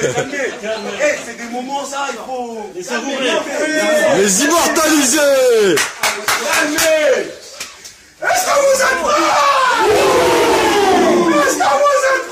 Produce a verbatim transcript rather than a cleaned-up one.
calmez. Eh, c'est des moments, ça, il faut... Les savourer. Les immortaliser. Calmez. Est-ce que vous êtes prêts? Est-ce que vous êtes